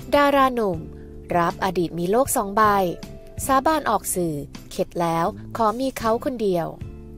ดาราหนุ่มรับอดีตมีโลก2 ใบสาบานออกสื่อเข็ดแล้วขอมีเขาคนเดียว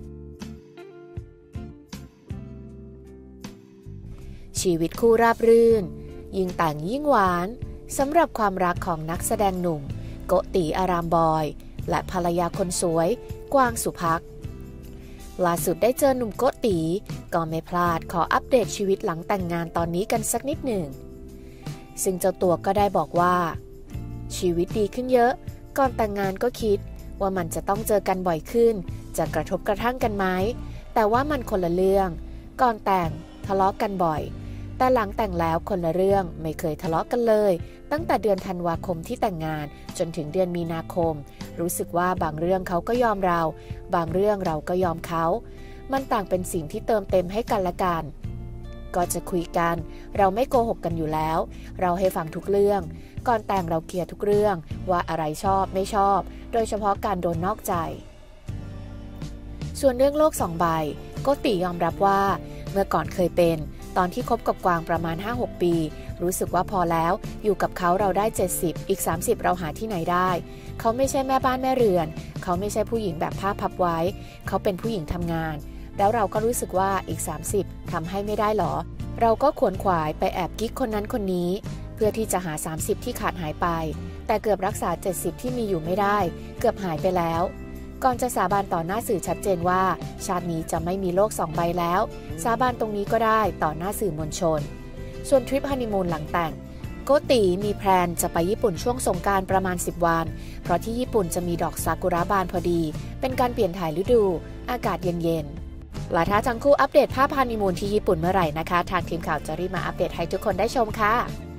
ชีวิตคู่ราบรื่นยิ่งแต่งยิ่งหวานสำหรับความรักของนักแสดงหนุ่มโกติอารามบอยและภรรยาคนสวยกวางสุภักล่าสุดได้เจอหนุ่มโกติก็ไม่พลาดขออัปเดตชีวิตหลังแต่งงานตอนนี้กันสักนิดหนึ่งซึ่งเจ้าตัวก็ได้บอกว่าชีวิตดีขึ้นเยอะก่อนแต่งงานก็คิดว่ามันจะต้องเจอกันบ่อยขึ้นจะกระทบกระทั่งกันไหมแต่ว่ามันคนละเรื่องก่อนแต่งทะเลาะกันบ่อยแต่หลังแต่งแล้วคนละเรื่องไม่เคยทะเลาะกันเลยตั้งแต่เดือนธันวาคมที่แต่งงานจนถึงเดือนมีนาคมรู้สึกว่าบางเรื่องเขาก็ยอมเราบางเรื่องเราก็ยอมเขามันต่างเป็นสิ่งที่เติมเต็มให้กันและกันก็จะคุยกันเราไม่โกหกกันอยู่แล้วเราให้ฟังทุกเรื่องก่อนแต่งเราเคลียร์ทุกเรื่องว่าอะไรชอบไม่ชอบโดยเฉพาะการโดนนอกใจส่วนเรื่องโลก2 ใบโกติยอมรับว่าเมื่อก่อนเคยเป็นตอนที่คบกับกวางประมาณ 5-6 ปีรู้สึกว่าพอแล้วอยู่กับเขาเราได้70อีก30เราหาที่ไหนได้เขาไม่ใช่แม่บ้านแม่เรือนเขาไม่ใช่ผู้หญิงแบบผ้าพับไว้เขาเป็นผู้หญิงทำงานแล้วเราก็รู้สึกว่าอีก30ทำให้ไม่ได้หรอเราก็ขวนขวายไปแอบกิ๊กคนนั้นคนนี้เพื่อที่จะหา30ที่ขาดหายไปแต่เกือบรักษา70ที่มีอยู่ไม่ได้เกือบหายไปแล้วก่อนจะสาบานต่อหน้าสื่อชัดเจนว่าชาตินี้จะไม่มีโลก2 ใบแล้วสาบานตรงนี้ก็ได้ต่อหน้าสื่อมวลชนส่วนทริปฮันนีมูนหลังแต่งโกติมีแพลนจะไปญี่ปุ่นช่วงสงกรานต์ประมาณ10 วันเพราะที่ญี่ปุ่นจะมีดอกซากุระบานพอดีเป็นการเปลี่ยนถ่ายฤดูอากาศเย็นๆและถ้าทั้งคู่อัปเดตภาพฮันนีมูนที่ญี่ปุ่นเมื่อไหร่นะคะทางทีมข่าวจะรีบมาอัปเดตให้ทุกคนได้ชมค่ะ